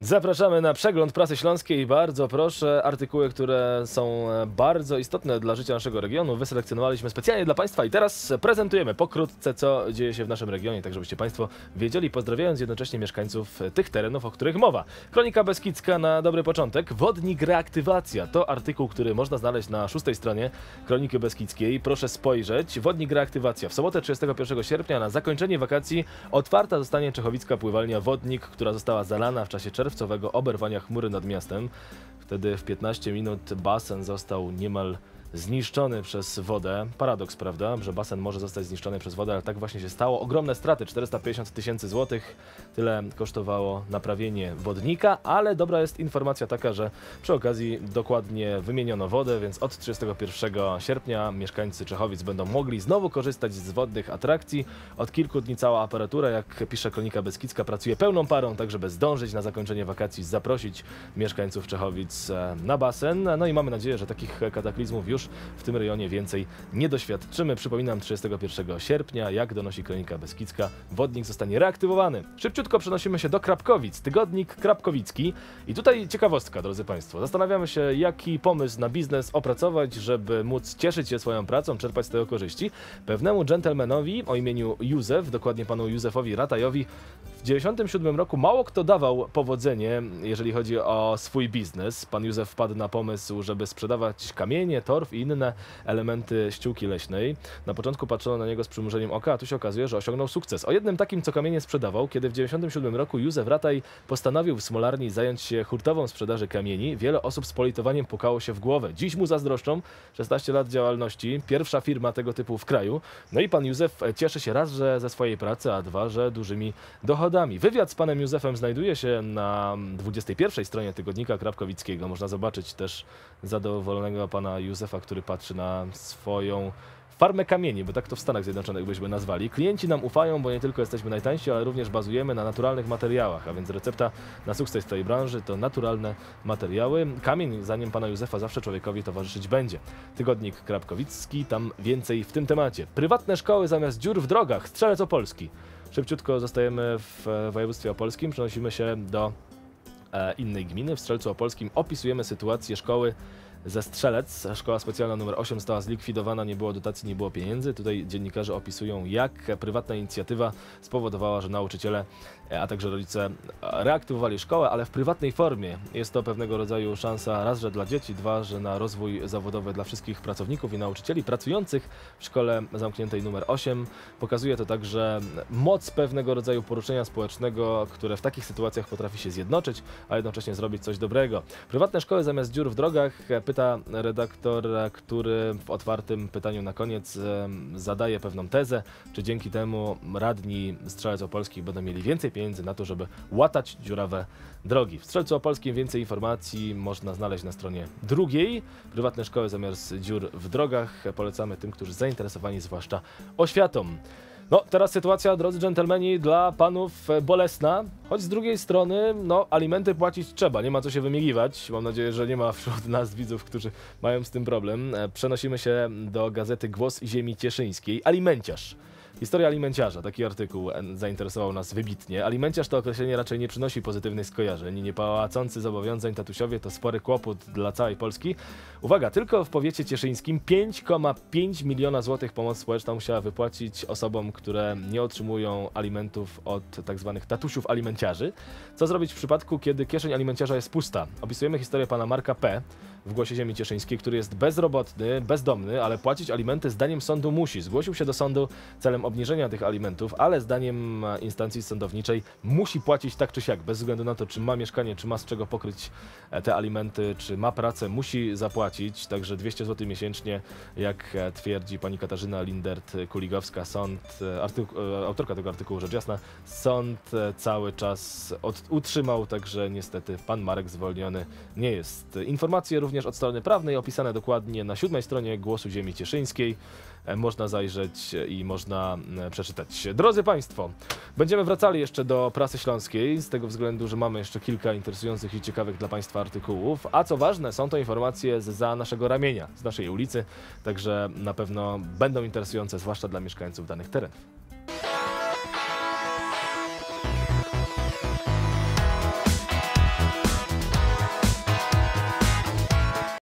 Zapraszamy na przegląd prasy śląskiej. Bardzo proszę, artykuły, które są bardzo istotne dla życia naszego regionu, wyselekcjonowaliśmy specjalnie dla Państwa i teraz prezentujemy pokrótce, co dzieje się w naszym regionie, tak żebyście Państwo wiedzieli, pozdrawiając jednocześnie mieszkańców tych terenów, o których mowa. Kronika Beskidzka na dobry początek. Wodnik reaktywacja to artykuł, który można znaleźć na 6. stronie Kroniki Beskidzkiej. Proszę spojrzeć. Wodnik reaktywacja. W sobotę 31 sierpnia na zakończenie wakacji otwarta zostanie czechowicka pływalnia Wodnik, która została zalana w czasie czerwcowego oberwania chmury nad miastem. Wtedy w 15 minut basen został niemal zniszczony przez wodę. Paradoks, prawda, że basen może zostać zniszczony przez wodę, ale tak właśnie się stało. Ogromne straty, 450 tysięcy złotych. Tyle kosztowało naprawienie wodnika, ale dobra jest informacja taka, że przy okazji dokładnie wymieniono wodę, więc od 31 sierpnia mieszkańcy Czechowic będą mogli znowu korzystać z wodnych atrakcji. Od kilku dni cała aparatura, jak pisze Kronika Beskidzka, pracuje pełną parą, tak żeby zdążyć na zakończenie wakacji, zaprosić mieszkańców Czechowic na basen. No i mamy nadzieję, że takich kataklizmów już w tym rejonie więcej nie doświadczymy. Przypominam, 31 sierpnia, jak donosi Kronika Beskidzka, wodnik zostanie reaktywowany. Szybciutko przenosimy się do Krapkowic. Tygodnik Krapkowicki. I tutaj ciekawostka, drodzy Państwo. Zastanawiamy się, jaki pomysł na biznes opracować, żeby móc cieszyć się swoją pracą, czerpać z tego korzyści. Pewnemu dżentelmenowi o imieniu Józef, dokładnie panu Józefowi Ratajowi, w 1997 roku mało kto dawał powodzenie, jeżeli chodzi o swój biznes. Pan Józef wpadł na pomysł, żeby sprzedawać kamienie, torf i inne elementy ściółki leśnej. Na początku patrzono na niego z przymrużeniem oka, a tu się okazuje, że osiągnął sukces. O jednym takim, co kamienie sprzedawał, kiedy w 1997 roku Józef Rataj postanowił w smolarni zająć się hurtową sprzedaży kamieni, wiele osób z politowaniem pukało się w głowę. Dziś mu zazdroszczą, 16 lat działalności, pierwsza firma tego typu w kraju. No i pan Józef cieszy się raz, że ze swojej pracy, a dwa, że dużymi dochodami. Wywiad z panem Józefem znajduje się na 21 stronie Tygodnika Krapkowickiego. Można zobaczyć też zadowolonego pana Józefa, który patrzy na swoją farmę kamieni, bo tak to w Stanach Zjednoczonych byśmy nazwali. Klienci nam ufają, bo nie tylko jesteśmy najtańsi, ale również bazujemy na naturalnych materiałach, a więc recepta na sukces tej branży to naturalne materiały. Kamień, zdaniem pana Józefa, zawsze człowiekowi towarzyszyć będzie. Tygodnik Krapkowicki, tam więcej w tym temacie. Prywatne szkoły zamiast dziur w drogach. Strzelec Opolski. Szybciutko zostajemy w województwie opolskim, przenosimy się do innej gminy. W Strzelcu Opolskim opisujemy sytuację szkoły ze Strzelec. Szkoła specjalna nr 8 została zlikwidowana, nie było dotacji, nie było pieniędzy. Tutaj dziennikarze opisują, jak prywatna inicjatywa spowodowała, że nauczyciele, a także rodzice reaktywowali szkołę, ale w prywatnej formie. Jest to pewnego rodzaju szansa raz, że dla dzieci, dwa, że na rozwój zawodowy dla wszystkich pracowników i nauczycieli pracujących w szkole zamkniętej nr 8. Pokazuje to także moc pewnego rodzaju poruszenia społecznego, które w takich sytuacjach potrafi się zjednoczyć, a jednocześnie zrobić coś dobrego. Prywatne szkoły zamiast dziur w drogach, pyta redaktor, który w otwartym pytaniu na koniec zadaje pewną tezę, czy dzięki temu radni Strzelec Opolskich będą mieli więcej pieniędzy na to, żeby łatać dziurawe drogi. W Strzelcu Opolskim więcej informacji można znaleźć na stronie 2. Prywatne szkoły zamiast dziur w drogach. Polecamy tym, którzy zainteresowani zwłaszcza oświatą. No, teraz sytuacja, drodzy dżentelmeni, dla panów bolesna, choć z drugiej strony, no, alimenty płacić trzeba, nie ma co się wymigiwać. Mam nadzieję, że nie ma wśród nas widzów, którzy mają z tym problem. Przenosimy się do gazety Głos Ziemi Cieszyńskiej. Alimenciarz. Historia alimenciarza, taki artykuł zainteresował nas wybitnie. Alimenciarz to określenie raczej nie przynosi pozytywnych skojarzeń. Niepłacący zobowiązań tatusiowie to spory kłopot dla całej Polski. Uwaga, tylko w powiecie cieszyńskim 5,5 miliona złotych pomoc społeczna musiała wypłacić osobom, które nie otrzymują alimentów od tzw. tatusiów alimenciarzy. Co zrobić w przypadku, kiedy kieszeń alimenciarza jest pusta? Opisujemy historię pana Marka P. w Głosie Ziemi Cieszyńskiej, który jest bezrobotny, bezdomny, ale płacić alimenty zdaniem sądu musi. Zgłosił się do sądu celem obniżenia tych alimentów, ale zdaniem instancji sądowniczej musi płacić tak czy siak, bez względu na to, czy ma mieszkanie, czy ma z czego pokryć te alimenty, czy ma pracę, musi zapłacić. Także 200 zł miesięcznie, jak twierdzi pani Katarzyna Lindert-Kuligowska, autorka tego artykułu, rzecz jasna, sąd cały czas utrzymał, także niestety pan Marek zwolniony nie jest. Informacje również od strony prawnej opisane dokładnie na 7. stronie Głosu Ziemi Cieszyńskiej. Można zajrzeć i można przeczytać. Drodzy Państwo, będziemy wracali jeszcze do prasy śląskiej, z tego względu, że mamy jeszcze kilka interesujących i ciekawych dla Państwa artykułów, a co ważne, są to informacje zza naszego ramienia, z naszej ulicy, także na pewno będą interesujące, zwłaszcza dla mieszkańców danych terenów.